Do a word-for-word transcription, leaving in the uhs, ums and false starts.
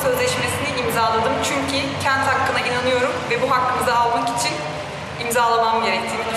sözleşmesini imzaladım. Çünkü kent hakkına inanıyorum ve bu hakkımızı almak için imzalamam gerektiğini